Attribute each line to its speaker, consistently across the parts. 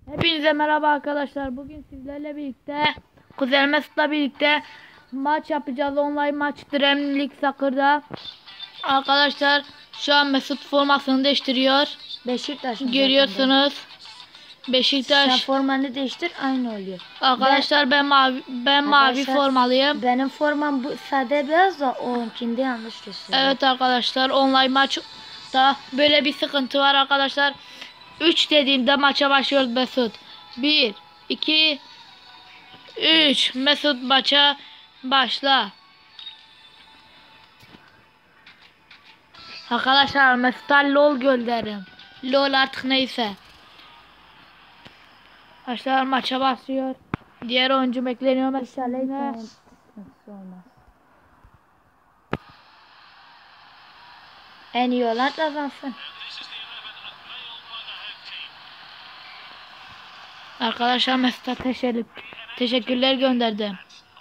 Speaker 1: Hepinize merhaba arkadaşlar. Bugün sizlerle birlikte Kuzen Mesut'la birlikte maç yapacağız. Online maç Dream League Soccer'da. Arkadaşlar şu an Mesut formasını değiştiriyor.
Speaker 2: Beşiktaş'ın
Speaker 1: Görüyorsunuz.
Speaker 2: Sen
Speaker 1: Beşiktaş.
Speaker 2: formanı değiştir aynı oluyor.
Speaker 1: Arkadaşlar ben mavi
Speaker 2: Arkadaşlar,
Speaker 1: formalıyım.
Speaker 2: Benim formam bu sade beyaz da onunkinde yanlış gösteriyor.
Speaker 1: Evet arkadaşlar, online maçta böyle bir sıkıntı var arkadaşlar. 3 dediğimde maça başlıyoruz Mesut. 1 2 3 Mesut maça başla. Arkadaşlar Mesut'a LOL gönderin. LOL artık neyse. Arkadaşlar maça başlıyor. Diğer oyuncu bekleniyor
Speaker 2: İnşallah
Speaker 1: Mesut'un.
Speaker 2: internet sıkıntısı olmaz. En iyi olan kazansın.
Speaker 1: Arkadaşlar Mesut'a teşekkürler gönderdim.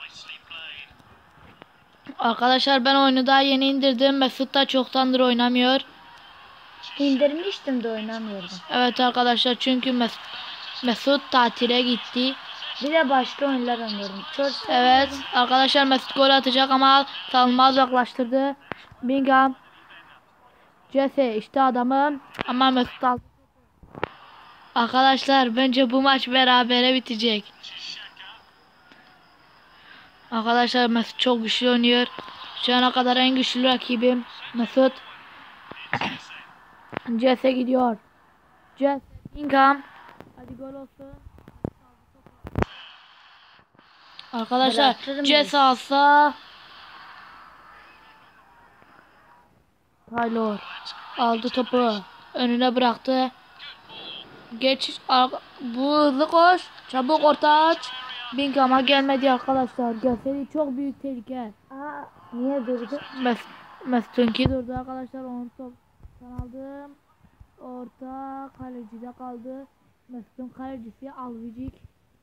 Speaker 1: Arkadaşlar ben oyunu daha yeni indirdim. Mesut da çoktandır oynamıyor.
Speaker 2: İndirmiştim de oynamıyordum.
Speaker 1: Evet arkadaşlar, çünkü Mesut tatile gitti.
Speaker 2: Bir de başka oyunlar oynuyorum. Çok
Speaker 1: Evet arkadaşlar, Mesut gol atacak ama savunma uzaklaştırdı. Bingham. Jesse işte adamın, ama Mesut aldı. Arkadaşlar bence bu maç berabere bitecek. Arkadaşlar Mesut çok güçlü oynuyor. Şu ana kadar en güçlü rakibim Mesut. Jesse gidiyor. Jesse Bingham. Hadi gol olsun. Arkadaşlar
Speaker 2: Bıraktırır
Speaker 1: Jesse alsa. Taylor aldı topu. Önüne bıraktı. Bu hızlı koş. Çabuk orta aç. Bingham'a gelmedi arkadaşlar. Gelseydi çok büyük tehlike.
Speaker 2: Niye durdu?
Speaker 1: Mesut'unki durdu arkadaşlar. Onu toptan aldım. Orta kalecide kaldı. Mesut'un kalecisi Alvicik.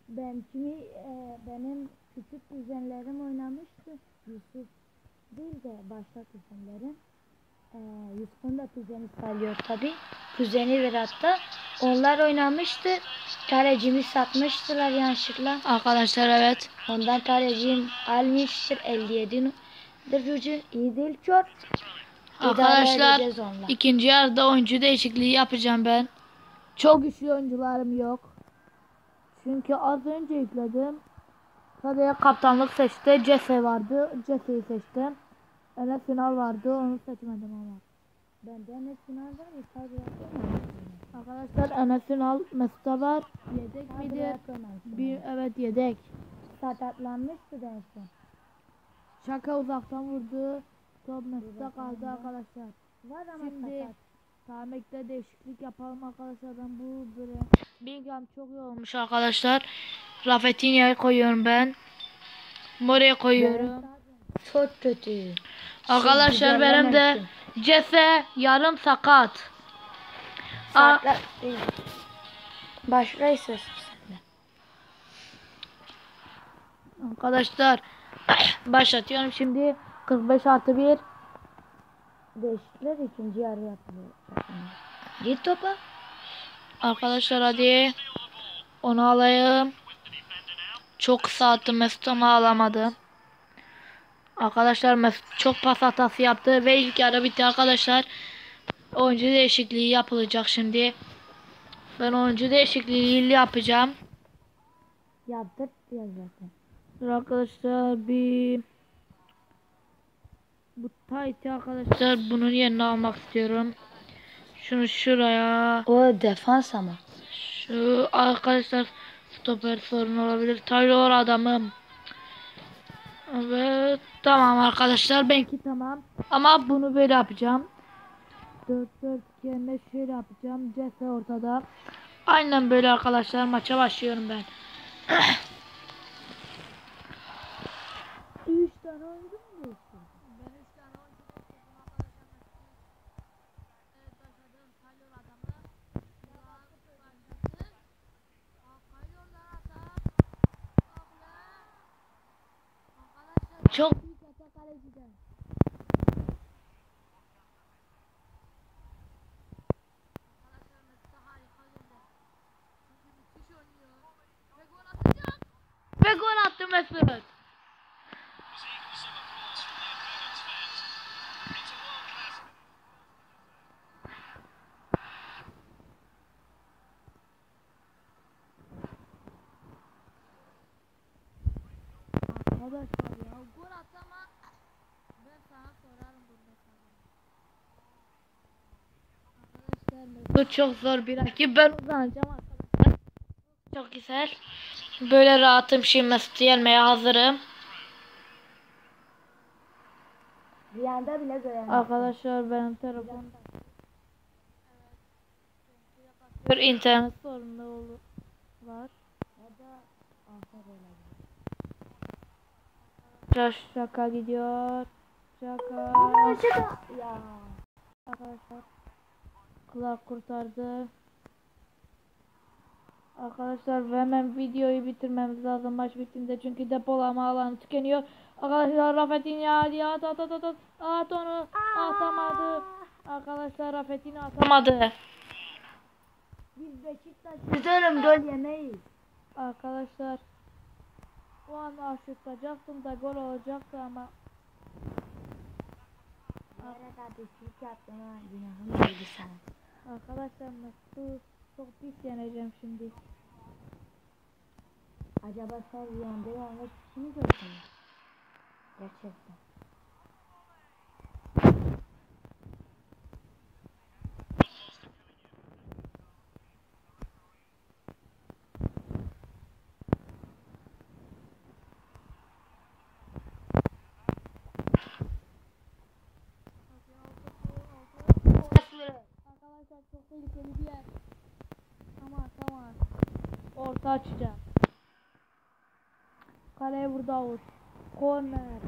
Speaker 2: Benim küçük kuzenlerim oynamıştı. Yusuf değil de başka kuzenlerim. Yusuf'un da kuzeni sayılıyor tabi. Kuzeni Virat'ta. Onlar oynamıştı. Tarecimi satmıştılar yanlışlıkla.
Speaker 1: Arkadaşlar evet.
Speaker 2: Ondan tarecim almıştır 57 derece. İyi değil çok.
Speaker 1: Arkadaşlar ikinci yarıda oyuncu değişikliği yapacağım ben. Çok güçlü oyuncularım yok. Çünkü az önce yükledim. Sadece kaptanlık seçti. Jesse vardı. Jesse'yi seçtim. Enes Ünal vardı. Onu seçmedim ama.
Speaker 2: Bende Enes Ünal var mı?
Speaker 1: Arkadaşlar Enes Ünal Mesut'a var. Yedek midir? Evet yedek.
Speaker 2: Sakatlanmıştı en son.
Speaker 1: Şaka uzaktan vurdu. Top Mesut'a kaldı arkadaşlar.
Speaker 2: Var ama
Speaker 1: Şimdi
Speaker 2: sakat.
Speaker 1: Samet'te değişiklik yapalım arkadaşlar. Ben bu böyle Bingham çok iyi olmuş arkadaşlar. Rafinha'yı koyuyorum ben. More'yi koyuyorum.
Speaker 2: Çok kötü.
Speaker 1: Arkadaşlar benim de Jesse yarım sakat.
Speaker 2: Saatler değil. Başla istersen.
Speaker 1: Arkadaşlar başlatıyorum şimdi. 45+1.
Speaker 2: Değişiklikler ikinci yarı yapılıyor. Git topa.
Speaker 1: Arkadaşlar hadi. Onu alayım. Çok kısa attım Mesut ama alamadı. Arkadaşlar Mesut çok pas hatası yaptı ve ilk yarı bitti arkadaşlar. Oyuncu değişikliği yapılacak şimdi. Ben oyuncu değişikliği yapacağım.
Speaker 2: Yaptık ya zaten.
Speaker 1: Dur arkadaşlar bir bu Tayt'i arkadaşlar bunun yerine almak istiyorum. Şunu şuraya.
Speaker 2: O defans ama.
Speaker 1: Şu arkadaşlar stoper sorun olabilir. Taylor adamım. Evet tamam arkadaşlar, benimki tamam. Ama bunu böyle yapacağım. 4-4 yerine şöyle yapacağım. Jesse ortada. Aynen böyle arkadaşlar, maça başlıyorum ben. 3 tane oyuncu mu diyorsun? Ben 3 tane oyuncu değiştirdim arkadaşlar. Evet başladım. Taylor adamı. Çok büyük atak kaleciden. Arkadaşlar Mesut'a harika gönder. Çünkü müthiş Mesut. Arkadaşlar ya gol atama ben sana sorarım burada sana. Arkadaşlar Mesut çok zor bir rakip, ben uzanacağım arkadaşlar. Çok güzel. Böyle rahatım, şimdi Mesut'u yenmeye hazırım.
Speaker 2: Rüyanda bile göremezsin.
Speaker 1: Arkadaşlar benim telefonum bir internet sorunu var.
Speaker 2: Ya da Afer olabilir.
Speaker 1: Şaka gidiyor. Şaka.
Speaker 2: Ya.
Speaker 1: Arkadaşlar Clark kurtardı. Arkadaşlar ve hemen videoyu bitirmemiz lazım maç bittiğinde, çünkü depolama alanı tükeniyor. Arkadaşlar Rafinha hadi at onu, atamadı. Arkadaşlar Rafinha atamadı.
Speaker 2: Biz Beşiktaş'ın gol yemeyiz.
Speaker 1: Arkadaşlar o an aşırtacaktım da gol olacaktı ama
Speaker 2: Nereye kardeşlik yaptın ha? Günahım geldi sana.
Speaker 1: arkadaşlar Mesut'u çok pis yeneceğim şimdi.
Speaker 2: Acaba sen rüyanda yanlış bir şey mi gördün? Gerçekten.
Speaker 1: Arkadaşlar çok tehlikeli bir yer. Tamam. Orta açacağım. Kaleye vurdu Davut. Korner.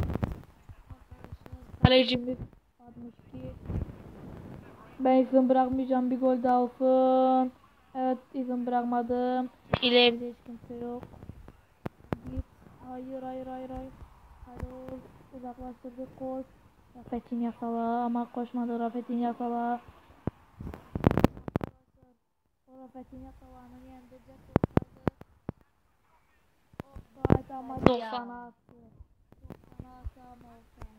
Speaker 1: Kalecimiz 62. Ben izin bırakmayacağım, bir gol daha olsun. Evet, izin bırakmadım. İleride hiç kimse yok. Git. Hayır. Hadi ol. Uzaklaştırdık, koş. Rafet'in yakala ama koşmadı, Rafet'in yakala. Rafet'in yakalanı yendirecek olsaydı. Offside ama 90'a attı. 90'a attı ama offside.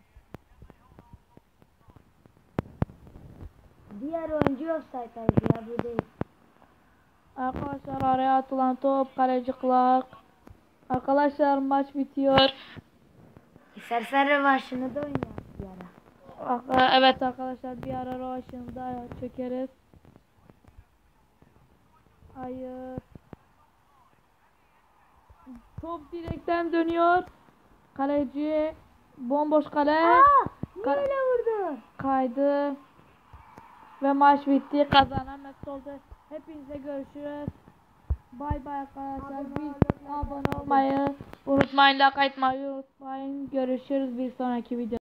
Speaker 2: Diğer oyuncu offside'daydı ya, bu değil.
Speaker 1: Arkadaşlar araya atılan top, kaleci Clark. Arkadaşlar maç bitiyor.
Speaker 2: İstersen rövanşını da oynayalım bir ara.
Speaker 1: Evet arkadaşlar, bir ara rövanşını da çekeriz. Hayır. Top direkten dönüyor. Kaleci bomboş kale.
Speaker 2: Niye öyle vurdu?
Speaker 1: Kaydı. Ve maç bitti. Kazanan Mesut oldu. Hepinize görüşürüz. Bay bay arkadaşlar. Abone olmayı unutmayın. Like atmayı unutmayın. Görüşürüz bir sonraki videoda.